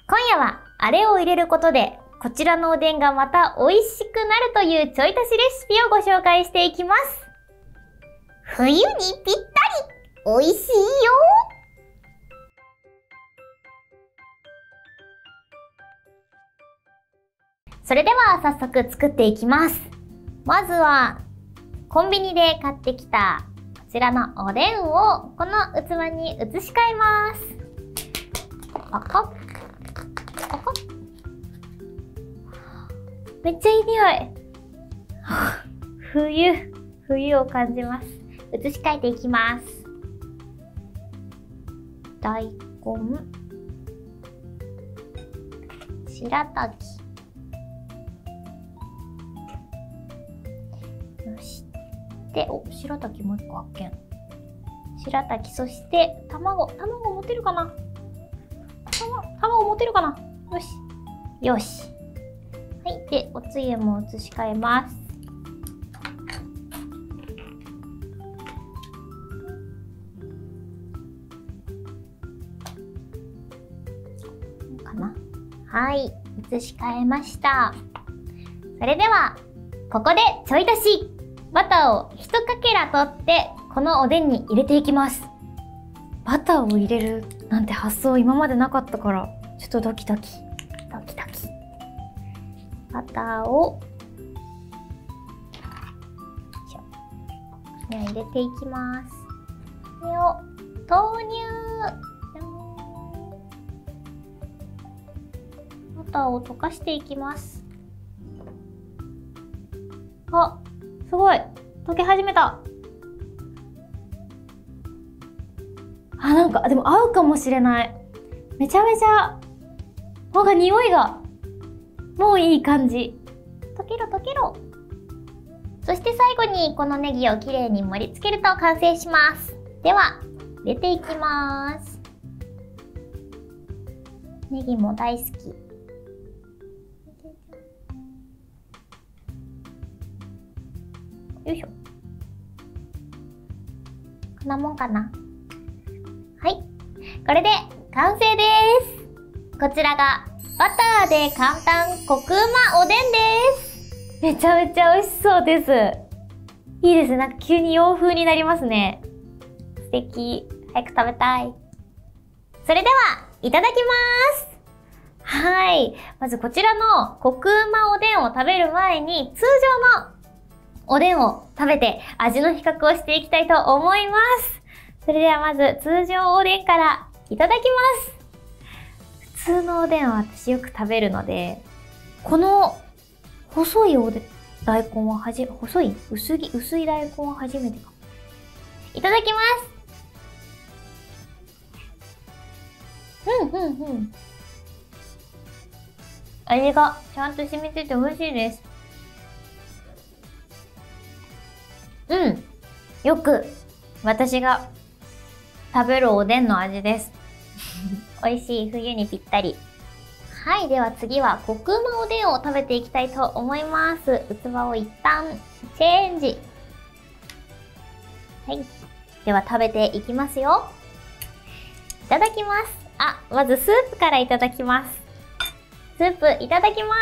今夜はあれを入れることでこちらのおでんがまた美味しくなるというちょい足しレシピをご紹介していきます。冬にぴったり美味しいよ。それでは早速作っていきます。まずはコンビニで買ってきたこちらのおでんをこの器に移し替えます。パカッパカッ。めっちゃいい匂い。冬を感じます。移し替えていきます。大根、白滝、そして白滝もう一個発見。白滝、そして卵持てるかな。卵持てるかな。よしよし。はい、でおつゆも移し替えます。かな。はい、移し替えました。それではここでちょい足し。バターを1かけら取ってこのおでんに入れていきます。バターを入れるなんて発想今までなかったからちょっとドキドキ。バターを入れていきます。これを投入。バターを溶かしていきます。あ、すごい溶け始めた。あ、なんかでも合うかもしれない。めちゃめちゃなんか匂いがもういい感じ。溶けろ溶けろ。そして最後にこのネギをきれいに盛り付けると完成します。では入れていきます。ネギも大好き。よいしょ。こんなもんかな。はい、これで完成です。こちらがバターで簡単コクうまおでんです。めちゃめちゃ美味しそうです。いいですね。なんか急に洋風になりますね。素敵。早く食べたい。それではいただきます。はい。まずこちらのコクうまおでんを食べる前に通常のおでんを食べて味の比較をしていきたいと思います。それではまず通常おでんからいただきます。普通のおでんは私よく食べるので、この細い大根は薄い大根は初めてかも。いただきます。味がちゃんと染みてて美味しいです。よく私が食べるおでんの味です。美味しい冬にぴったり。はい、では次はコクうまおでんを食べていきたいと思います。器を一旦チェンジ。はい、では食べていきますよ。いただきます。あ、まずスープからいただきます。スープいただきます。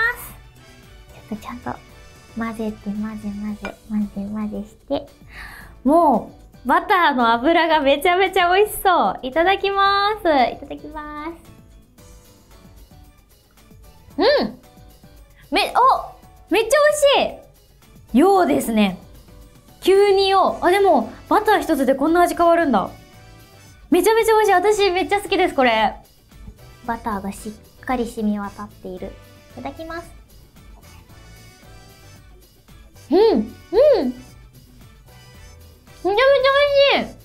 ちゃんと混ぜて混ぜして。もうバターの脂がめちゃめちゃ美味しそう。いただきます。いただきます。めっちゃ美味しい。洋ですね。急に洋。あ、でもバター一つでこんな味変わるんだ。めちゃめちゃ美味しい。私めっちゃ好きです、これ。バターがしっかり染み渡っている。いただきます。めちゃめちゃ美味しい。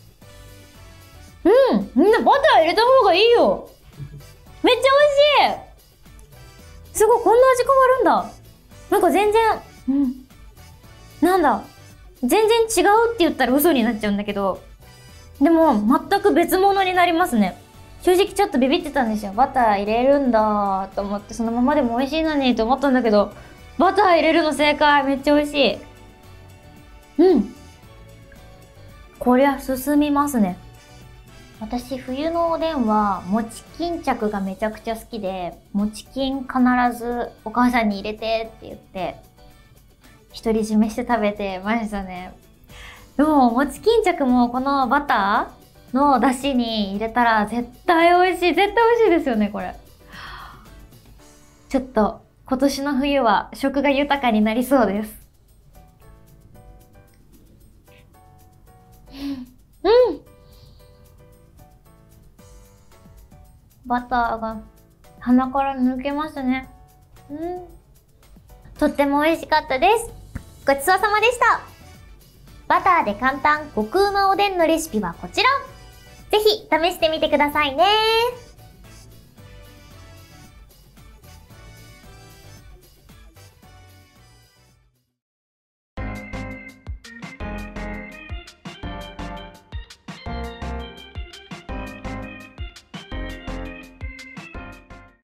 みんなバター入れた方がいいよ。めっちゃ美味しい。すごい、こんな味変わるんだ。なんか全然、なんだ。全然違うって言ったら嘘になっちゃうんだけど、でも全く別物になりますね。正直ちょっとビビってたんですよ。バター入れるんだと思って、そのままでも美味しいのにと思ったんだけど、バター入れるの正解。めっちゃ美味しい。こりゃ進みますね。 私、冬のおでんは、餅巾着がめちゃくちゃ好きで、餅巾必ずお母さんに入れてって言って、独り占めして食べてましたね。でも、餅巾着もこのバターの出汁に入れたら絶対美味しい。絶対美味しいですよね、これ。ちょっと、今年の冬は食が豊かになりそうです。うん。バターが鼻から抜けますね。とっても美味しかったです。ごちそうさまでした。バターで簡単極うまおでんのレシピはこちら。ぜひ試してみてくださいね。